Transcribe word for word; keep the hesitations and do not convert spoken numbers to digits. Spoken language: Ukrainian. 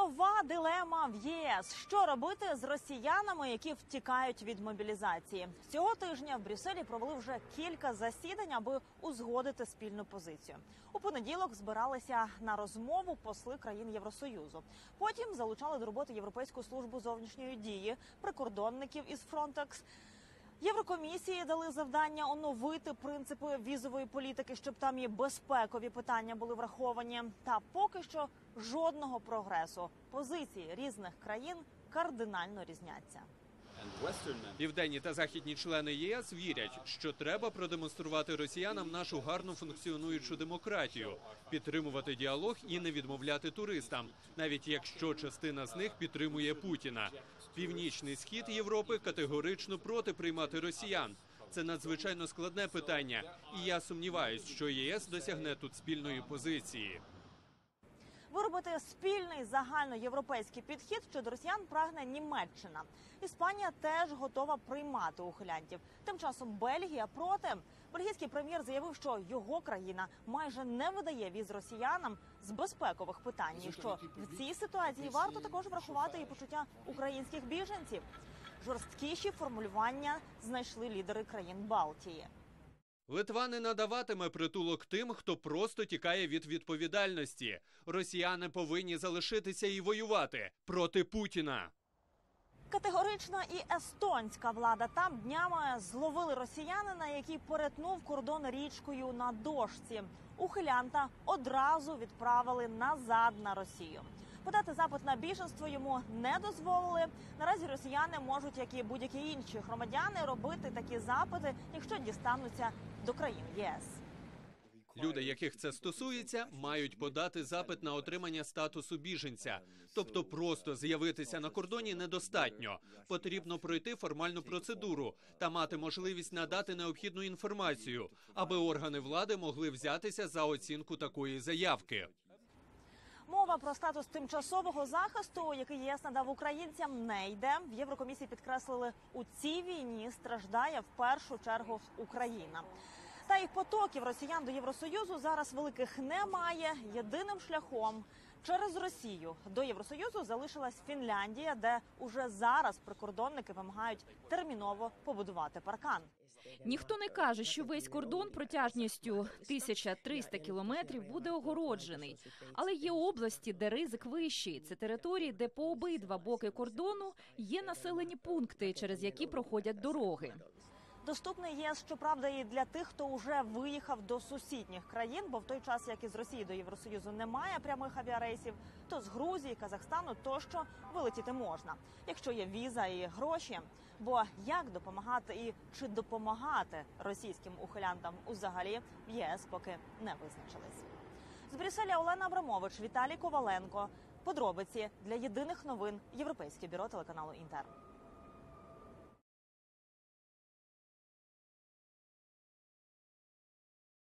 Нова дилема в ЄС. Що робити з росіянами, які втікають від мобілізації? Цього тижня в Брюсселі провели вже кілька засідань, аби узгодити спільну позицію. У понеділок збиралися на розмову посли країн Євросоюзу. Потім залучали до роботи Європейську службу зовнішньої дії, прикордонників із Фронтекс. Єврокомісії дали завдання оновити принципи візової політики, щоб там і безпекові питання були враховані. Та поки що жодного прогресу. Позиції різних країн кардинально різняться. Південні та західні члени ЄС вірять, що треба продемонструвати росіянам нашу гарно функціонуючу демократію, підтримувати діалог і не відмовляти туристам, навіть якщо частина з них підтримує Путіна. Північний схід Європи категорично проти приймати росіян. Це надзвичайно складне питання, і я сумніваюсь, що ЄС досягне тут спільної позиції. Виробити спільний загальноєвропейський підхід щодо росіян прагне Німеччина. Іспанія теж готова приймати ухилянтів. Тим часом Бельгія проти. Бельгійський прем'єр заявив, що його країна майже не видає віз росіянам з безпекових питань. І що в цій ситуації варто також врахувати і почуття українських біженців. Жорсткіші формулювання знайшли лідери країн Балтії. Литва не надаватиме притулок тим, хто просто тікає від відповідальності. Росіяни повинні залишитися і воювати проти Путіна. Категорично і естонська влада. Там днями зловили росіянина, який перетнув кордон річкою на дошці. Ухилянта одразу відправили назад на Росію. Подати запит на біженство йому не дозволили. Наразі росіяни можуть, як і будь-які інші громадяни, робити такі запити, якщо дістануться до країн ЄС. Люди, яких це стосується, мають подати запит на отримання статусу біженця. Тобто просто з'явитися на кордоні недостатньо. Потрібно пройти формальну процедуру та мати можливість надати необхідну інформацію, аби органи влади могли взятися за оцінку такої заявки. Мова про статус тимчасового захисту, який ЄС надав українцям, не йде. В Єврокомісії підкреслили, у цій війні страждає в першу чергу Україна. Та й потоків росіян до Євросоюзу зараз великих немає. Єдиним шляхом через Росію до Євросоюзу залишилась Фінляндія, де уже зараз прикордонники вимагають терміново побудувати паркан. Ніхто не каже, що весь кордон протяжністю тисяча триста кілометрів буде огороджений. Але є області, де ризик вищий. Це території, де по обидва боки кордону є населені пункти, через які проходять дороги. Доступний ЄС, щоправда, і для тих, хто вже виїхав до сусідніх країн, бо в той час, як із Росії до Євросоюзу немає прямих авіарейсів, то з Грузії, Казахстану тощо вилетіти можна, якщо є віза і гроші. Бо як допомагати і чи допомагати російським ухилянтам взагалі в ЄС поки не визначились. З Брюсселя Олена Абрамович, Віталій Коваленко. Подробиці для єдиних новин Європейське бюро телеканалу Інтер.